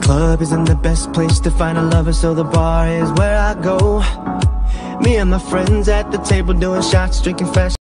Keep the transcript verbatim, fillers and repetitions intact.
club isn't the best place to find a lover, so the bar is where I go. Me and my friends at the table doing shots, drinking fast.